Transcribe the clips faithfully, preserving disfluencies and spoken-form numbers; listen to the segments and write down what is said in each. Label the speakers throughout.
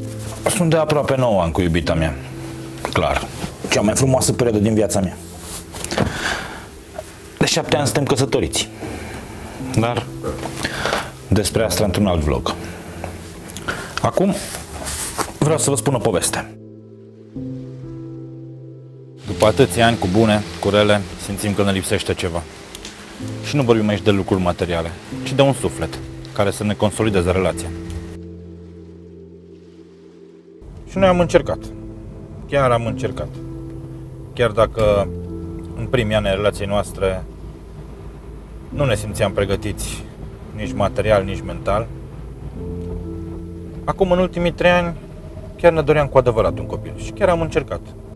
Speaker 1: Sunt de aproape nouă ani cu iubita mea. Clar, cea mai frumoasă perioadă din viața mea. De șapte ani suntem căsătoriți. Dar despre asta într-un alt vlog. Acum vreau să vă spun o poveste. După atâția ani cu bune, cu rele, simțim că ne lipsește ceva. Și nu vorbim aici de lucruri materiale, ci de un suflet care să ne consolideze relația. Și noi am încercat. Chiar am încercat. Chiar dacă în primii ani ai relației noastre nu ne simțeam pregătiți nici material, nici mental, acum în ultimii trei ani chiar ne doream cu adevărat un copil și chiar am încercat.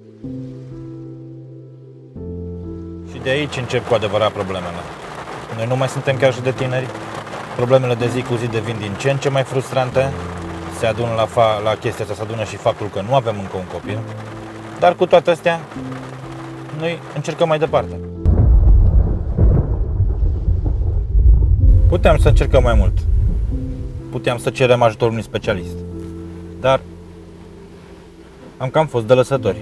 Speaker 1: Și de aici încep cu adevărat problemele. Noi nu mai suntem chiar și de tineri. Problemele de zi cu zi devin din ce în ce mai frustrante. Se adună la, fa- la chestia asta, se adună și faptul că nu avem încă un copil. Dar cu toate astea, noi încercăm mai departe. Puteam să încercăm mai mult. Puteam să cerem ajutorul unui specialist. Dar am cam fost de lăsători.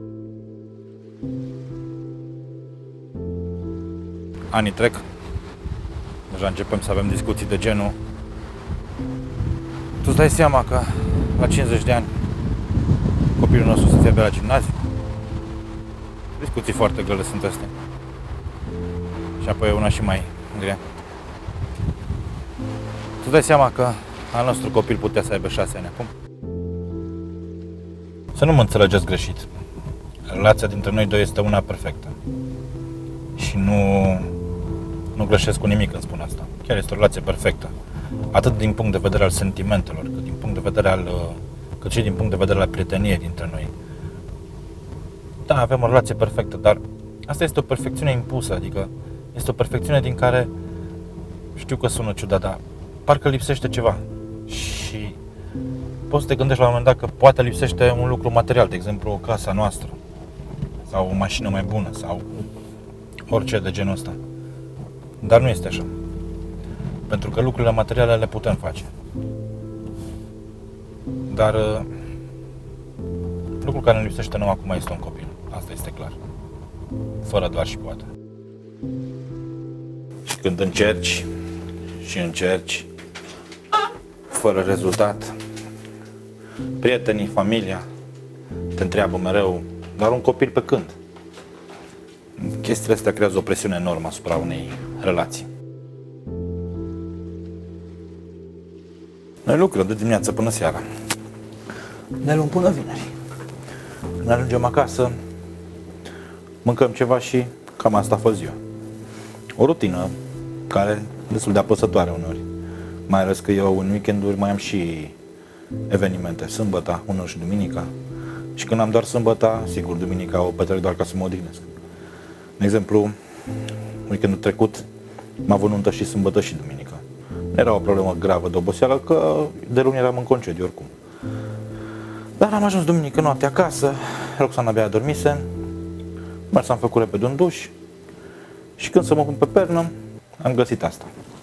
Speaker 1: Anii trec. Deja începem să avem discuții de genul: tu îți dai seama că la cincizeci de ani copilul nostru să fie pe la gimnaziu? Discuții foarte grele sunt astea. Și apoi e una și mai grea. Tu îți dai seama că al nostru copil putea să aibă șase ani acum? Să nu mă înțelegeți greșit. Relația dintre noi doi este una perfectă. Și nu, nu greșesc cu nimic când spun asta. Chiar este o relație perfectă. Atât din punct de vedere al sentimentelor, cât din punct de vedere al, cât și din punct de vedere al prieteniei dintre noi. Da, avem o relație perfectă, dar asta este o perfecțiune impusă, adică este o perfecțiune din care, știu că sună ciudat, dar parcă lipsește ceva. Și poți să te gândești la un moment dat că poate lipsește un lucru material, de exemplu o casă noastră, sau o mașină mai bună, sau orice de genul ăsta. Dar nu este așa. Pentru că lucrurile materiale le putem face. Dar lucrul care ne lipsește nou acum este un copil. Asta este clar. Fără doar și poate. Și când încerci și încerci fără rezultat, prietenii, familia te întreabă mereu: dar un copil pe când? Chestiile astea creează o presiune enormă asupra unei relații. Noi lucrăm de dimineață până seara. Ne luăm până vineri. Când ajungem acasă, mâncăm ceva și cam asta a fost ziua. O rutină care e destul de apăsătoare uneori. Mai ales că eu în weekenduri mai am și evenimente. Sâmbăta, unul și duminica. Și când am doar sâmbăta, sigur, duminica o petrec doar ca să mă odihnesc. De exemplu, weekendul trecut m-a avut nuntă și sâmbătă și duminică. Nu era o problemă gravă de oboseală, că de luni eram în concediu oricum. Dar am ajuns duminică noapte acasă, Roxana abia adormise, mers am făcut repede un duș și când să mă pun pe pernă, am găsit asta.